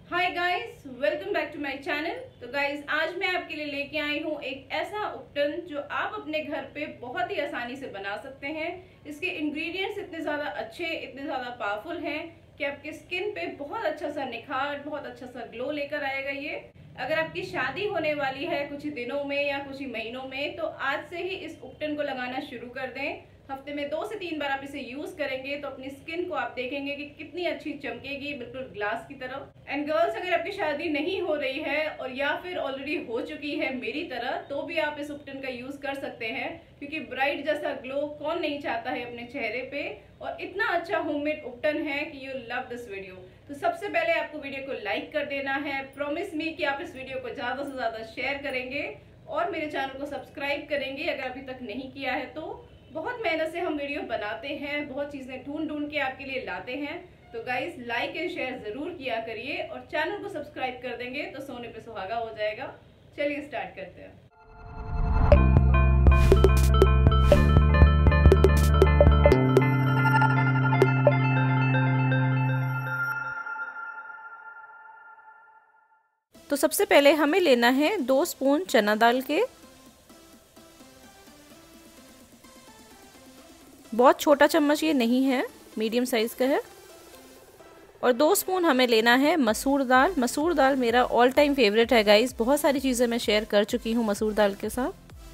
Hi guys, welcome back to my channel. तो guys, आज मैं आपके लिए लेके आई हूँ एक ऐसा उपटन जो आप अपने घर पे बहुत ही आसानी से बना सकते हैं। इसके इंग्रेडिएंट्स इतने ज़्यादा अच्छे, इतने ज़्यादा पावरफुल हैं कि आपके स्किन पे बहुत अच्छा सा निखार, बहुत अच्छा सा ग्लो लेकर आएगा ये। अगर आपकी शादी होने वाली है कुछ ही दिनों में या कुछ ही महीनों में, तो आज से ही इस उपटन को लगाना शुरू कर दें। हफ्ते में 2 से 3 बार आप इसे यूज करेंगे तो अपनी स्किन को आप देखेंगे कि कितनी अच्छी चमकेगी, बिल्कुल ग्लास की तरह। एंड गर्ल्स, अगर आपकी शादी नहीं हो रही है और या फिर ऑलरेडी हो चुकी है मेरी तरह, तो भी आप इस उपटन का यूज कर सकते हैं, क्योंकि ब्राइट जैसा ग्लो कौन नहीं चाहता है अपने चेहरे पे। और इतना अच्छा होममेड उपटन है कि यू लव दिस वीडियो। तो सबसे पहले आपको वीडियो को लाइक कर देना है। प्रॉमिस मी कि आप इस वीडियो को ज्यादा से ज्यादा शेयर करेंगे और मेरे चैनल को सब्सक्राइब करेंगे अगर अभी तक नहीं किया है तो। बहुत मेहनत से हम वीडियो बनाते हैं, बहुत चीजें ढूंढ ढूंढ के आपके लिए लाते हैं। तो गाइस, लाइक एंड शेयर जरूर किया करिए और चैनल को सब्सक्राइब कर देंगे तो सोने पे सुहागा हो जाएगा। चलिए स्टार्ट करते हैं। तो सबसे पहले हमें लेना है 2 स्पून चना दाल के। बहुत छोटा चम्मच ये नहीं है, मीडियम साइज का है। और 2 स्पून हमें लेना है मसूर दाल। मसूर दाल मेरा ऑल टाइम फेवरेट है गाइस, बहुत सारी चीज़ें मैं शेयर कर चुकी हूँ मसूर दाल के साथ।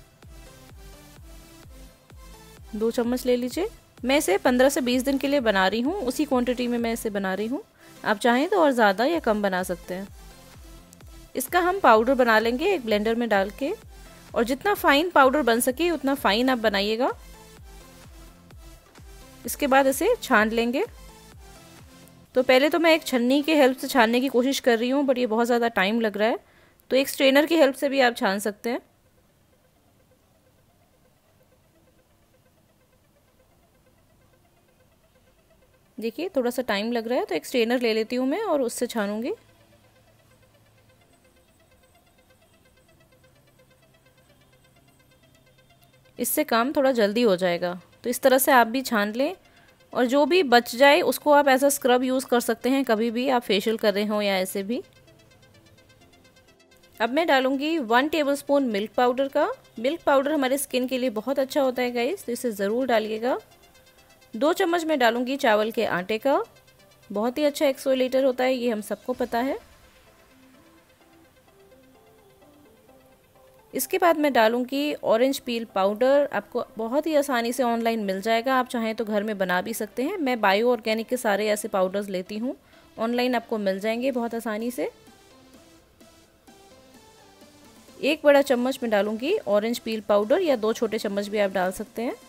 2 चम्मच ले लीजिए। मैं इसे 15 से 20 दिन के लिए बना रही हूँ, उसी क्वांटिटी में मैं इसे बना रही हूँ। आप चाहें तो और ज़्यादा या कम बना सकते हैं। इसका हम पाउडर बना लेंगे एक ब्लेंडर में डाल के, और जितना फाइन पाउडर बन सके उतना फाइन आप बनाइएगा। इसके बाद इसे छान लेंगे। तो पहले तो मैं एक छन्नी के हेल्प से छानने की कोशिश कर रही हूँ, बट ये बहुत ज़्यादा टाइम लग रहा है, तो एक स्ट्रेनर की हेल्प से भी आप छान सकते हैं। देखिए थोड़ा सा टाइम लग रहा है, तो एक स्ट्रेनर ले लेती हूँ मैं और उससे छानूंगी। इससे काम थोड़ा जल्दी हो जाएगा। तो इस तरह से आप भी छान लें, और जो भी बच जाए उसको आप ऐसा स्क्रब यूज़ कर सकते हैं, कभी भी आप फेशियल कर रहे हो या ऐसे भी। अब मैं डालूंगी 1 टेबलस्पून मिल्क पाउडर का। मिल्क पाउडर हमारे स्किन के लिए बहुत अच्छा होता है गाइस, तो इसे ज़रूर डालिएगा। 2 चम्मच मैं डालूंगी चावल के आटे का। बहुत ही अच्छा एक्सफोलिएटर होता है, ये हम सबको पता है। इसके बाद मैं डालूंगी ऑरेंज पील पाउडर। आपको बहुत ही आसानी से ऑनलाइन मिल जाएगा, आप चाहें तो घर में बना भी सकते हैं। मैं बायो ऑर्गेनिक के सारे ऐसे पाउडर्स लेती हूँ, ऑनलाइन आपको मिल जाएंगे बहुत आसानी से। 1 बड़ा चम्मच में डालूंगी ऑरेंज पील पाउडर, या 2 छोटे चम्मच भी आप डाल सकते हैं।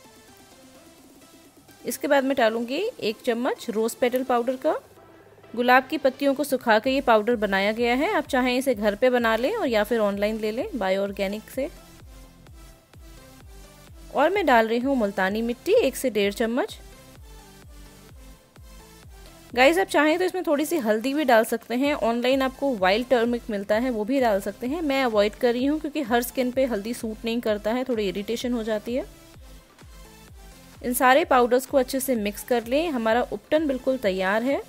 इसके बाद मैं डालूंगी 1 चम्मच रोज़ पेटल पाउडर का। गुलाब की पत्तियों को सुखा के ये पाउडर बनाया गया है, आप चाहें इसे घर पे बना लें और या फिर ऑनलाइन ले लें बायो ऑर्गेनिक से। और मैं डाल रही हूँ मुल्तानी मिट्टी 1 से 1.5 चम्मच। गाइस, आप चाहें तो इसमें थोड़ी सी हल्दी भी डाल सकते हैं, ऑनलाइन आपको वाइल्ड टर्मरिक मिलता है, वो भी डाल सकते हैं। मैं अवॉइड कर रही हूँ क्योंकि हर स्किन पे हल्दी सूट नहीं करता है, थोड़ी इरिटेशन हो जाती है। इन सारे पाउडर्स को अच्छे से मिक्स कर लें। हमारा उपटन बिल्कुल तैयार है।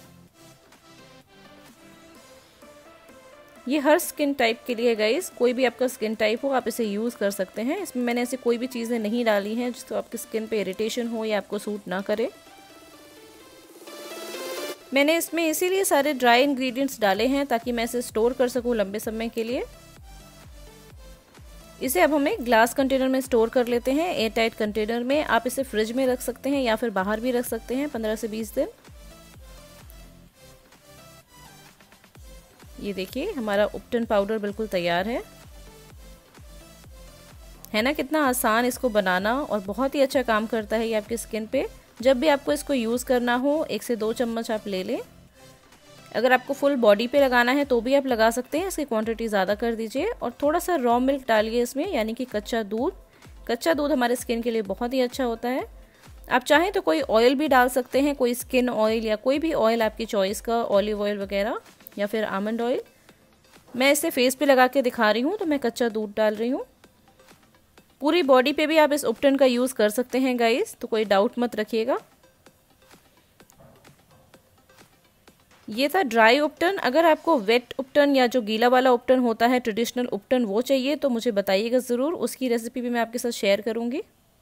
ये हर स्किन टाइप के लिए गाइस, कोई भी आपका स्किन टाइप हो आप इसे यूज़ कर सकते हैं। इसमें मैंने ऐसे कोई भी चीज़ें नहीं डाली हैं जिससे आपकी स्किन पे इरिटेशन हो या आपको सूट ना करे। मैंने इसमें इसीलिए सारे ड्राई इंग्रेडिएंट्स डाले हैं ताकि मैं इसे स्टोर कर सकूं लंबे समय के लिए। इसे अब हमें ग्लास कंटेनर में स्टोर कर लेते हैं, एयर टाइट कंटेनर में। आप इसे फ्रिज में रख सकते हैं या फिर बाहर भी रख सकते हैं 15 से 20 दिन। ये देखिए हमारा उपटन पाउडर बिल्कुल तैयार है ना। कितना आसान इसको बनाना, और बहुत ही अच्छा काम करता है ये आपकी स्किन पे। जब भी आपको इसको यूज़ करना हो 1 से 2 चम्मच आप ले लें। अगर आपको फुल बॉडी पे लगाना है तो भी आप लगा सकते हैं, इसकी क्वांटिटी ज़्यादा कर दीजिए। और थोड़ा सा रॉ मिल्क डालिए इसमें, यानी कि कच्चा दूध। कच्चा दूध हमारे स्किन के लिए बहुत ही अच्छा होता है। आप चाहें तो कोई ऑयल भी डाल सकते हैं, कोई स्किन ऑयल या कोई भी ऑयल आपकी चॉइस का, ऑलिव ऑयल वगैरह या फिर आमंड ऑयल। मैं इसे फेस पे लगा के दिखा रही हूँ, तो मैं कच्चा दूध डाल रही हूँ। पूरी बॉडी पे भी आप इस उपटन का यूज़ कर सकते हैं गाइस, तो कोई डाउट मत रखिएगा। ये था ड्राई उपटन। अगर आपको वेट उपटन या जो गीला वाला उपटन होता है ट्रेडिशनल उपटन वो चाहिए तो मुझे बताइएगा ज़रूर, उसकी रेसिपी भी मैं आपके साथ शेयर करूँगी।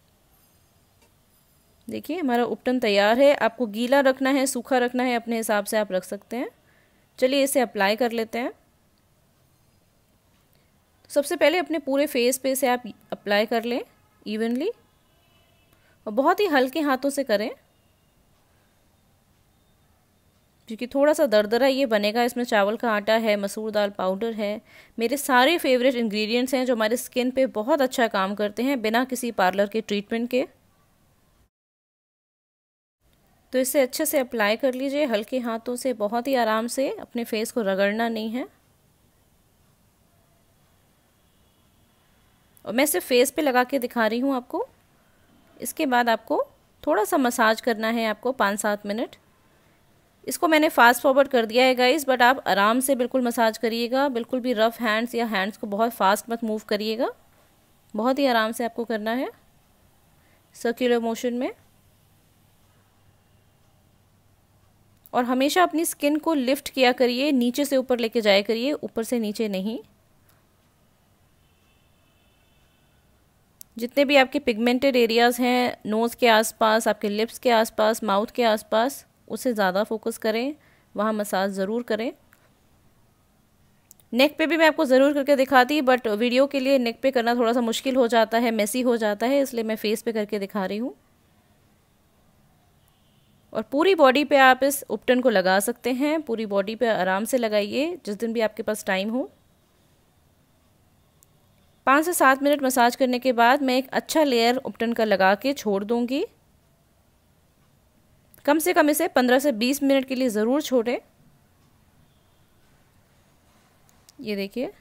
देखिए हमारा उपटन तैयार है। आपको गीला रखना है, सूखा रखना है, अपने हिसाब से आप रख सकते हैं। चलिए इसे अप्लाई कर लेते हैं। सबसे पहले अपने पूरे फेस पे से आप अप्लाई कर लें इवनली, और बहुत ही हल्के हाथों से करें क्योंकि थोड़ा सा दरदरा ये बनेगा। इसमें चावल का आटा है, मसूर दाल पाउडर है, मेरे सारे फेवरेट इंग्रेडिएंट्स हैं जो हमारे स्किन पे बहुत अच्छा काम करते हैं बिना किसी पार्लर के ट्रीटमेंट के। तो इसे अच्छे से अप्लाई कर लीजिए हल्के हाथों से, बहुत ही आराम से, अपने फेस को रगड़ना नहीं है। और मैं सिर्फ फेस पे लगा के दिखा रही हूँ आपको। इसके बाद आपको थोड़ा सा मसाज करना है आपको 5-7 मिनट। इसको मैंने फास्ट फॉरवर्ड कर दिया है गाइस, बट आप आराम से बिल्कुल मसाज करिएगा, बिल्कुल भी रफ हैंड्स या हैंड्स को बहुत फास्ट मत मूव करिएगा, बहुत ही आराम से आपको करना है सर्कुलर मोशन में। और हमेशा अपनी स्किन को लिफ्ट किया करिए, नीचे से ऊपर लेके जाया करिए, ऊपर से नीचे नहीं। जितने भी आपके पिगमेंटेड एरियाज़ हैं नोज़ के आसपास, आपके लिप्स के आसपास, माउथ के आसपास, उसे ज़्यादा फोकस करें, वहाँ मसाज ज़रूर करें। नेक पे भी मैं आपको ज़रूर करके दिखाती, बट वीडियो के लिए नेक पे करना थोड़ा सा मुश्किल हो जाता है, मेसी हो जाता है, इसलिए मैं फेस पे करके दिखा रही हूँ। और पूरी बॉडी पे आप इस उपटन को लगा सकते हैं, पूरी बॉडी पे आराम से लगाइए जिस दिन भी आपके पास टाइम हो। 5 से 7 मिनट मसाज करने के बाद मैं एक अच्छा लेयर उपटन का लगा के छोड़ दूंगी। कम से कम इसे 15 से 20 मिनट के लिए ज़रूर छोड़ें। ये देखिए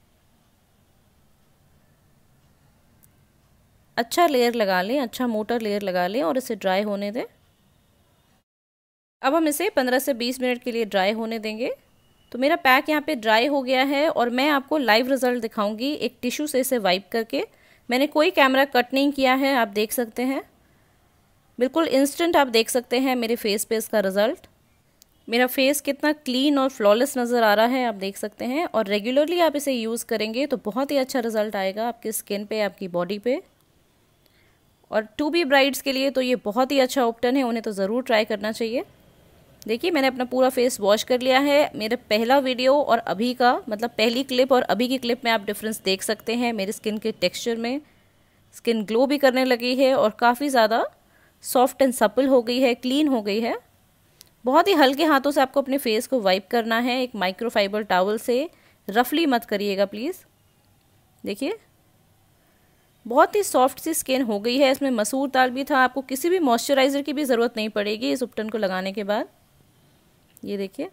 अच्छा लेयर लगा लें, अच्छा मोटा लेयर लगा लें और इसे ड्राई होने दें। अब हम इसे 15 से 20 मिनट के लिए ड्राई होने देंगे। तो मेरा पैक यहाँ पे ड्राई हो गया है और मैं आपको लाइव रिज़ल्ट दिखाऊंगी एक टिश्यू से इसे वाइप करके। मैंने कोई कैमरा कट नहीं किया है, आप देख सकते हैं बिल्कुल इंस्टेंट आप देख सकते हैं मेरे फेस पे इसका रिज़ल्ट। मेरा फेस कितना क्लीन और फ्लॉलेस नज़र आ रहा है आप देख सकते हैं। और रेगुलरली आप इसे यूज़ करेंगे तो बहुत ही अच्छा रिज़ल्ट आएगा आपकी स्किन पे, आपकी बॉडी पे। और टू बी ब्राइड्स के लिए तो ये बहुत ही अच्छा ऑप्शन है, उन्हें तो ज़रूर ट्राई करना चाहिए। देखिए मैंने अपना पूरा फेस वॉश कर लिया है। मेरे पहला वीडियो और अभी का, मतलब पहली क्लिप और अभी की क्लिप में आप डिफरेंस देख सकते हैं मेरी स्किन के टेक्सचर में। स्किन ग्लो भी करने लगी है और काफ़ी ज़्यादा सॉफ्ट एंड सपल हो गई है, क्लीन हो गई है। बहुत ही हल्के हाथों से आपको अपने फेस को वाइप करना है, एक माइक्रोफाइबर टॉवल से, रफली मत करिएगा प्लीज़। देखिए बहुत ही सॉफ्ट सी स्किन हो गई है। इसमें मसूर दाल भी था, आपको किसी भी मॉइस्चराइज़र की भी ज़रूरत नहीं पड़ेगी इस उपटन को लगाने के बाद। ये देखिए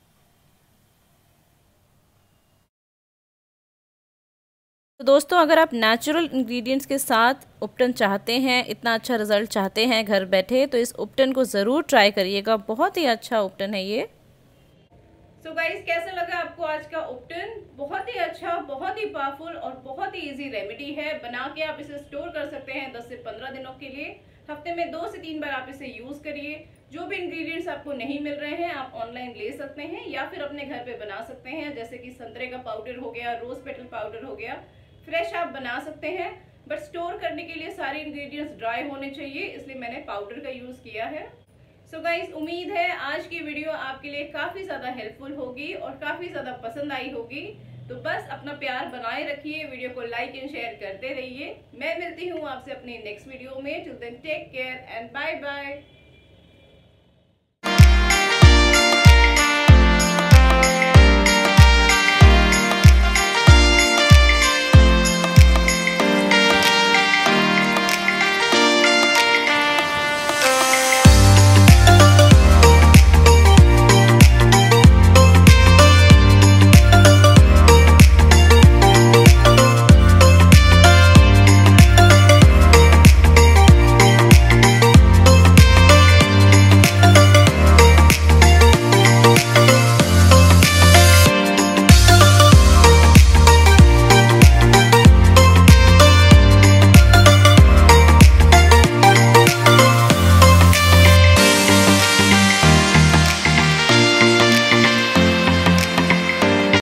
तो दोस्तों अगर आप नेचुरल इंग्रेडिएंट्स के साथ उपटन चाहते हैं, इतना अच्छा रिजल्ट चाहते हैं घर बैठे, तो इस उपटन को ज़रूर ट्राई करिएगा। बहुत ही अच्छा उपटन है ये। सो गाइस कैसा लगा आपको आज का उपटन? बहुत ही अच्छा, बहुत ही पावरफुल और बहुत ही इजी रेमेडी है। बना के आप इसे स्टोर कर सकते हैं 10 से 15 दिनों के लिए। हफ्ते में 2 से 3 बार आप इसे यूज करिए। जो भी इंग्रेडिएंट्स आपको नहीं मिल रहे हैं आप ऑनलाइन ले सकते हैं या फिर अपने घर पे बना सकते हैं, जैसे कि संतरे का पाउडर हो गया, रोज पेटल पाउडर हो गया, फ्रेश आप बना सकते हैं। बट स्टोर करने के लिए सारे इंग्रेडिएंट्स ड्राई होने चाहिए, इसलिए मैंने पाउडर का यूज किया है। सो गाइस उम्मीद है आज की वीडियो आपके लिए काफी ज्यादा हेल्पफुल होगी और काफी ज्यादा पसंद आई होगी। तो बस अपना प्यार बनाए रखिए, वीडियो को लाइक एंड शेयर करते रहिए। मैं मिलती हूँ आपसे अपनी नेक्स्ट वीडियो में। Till then take care and bye bye.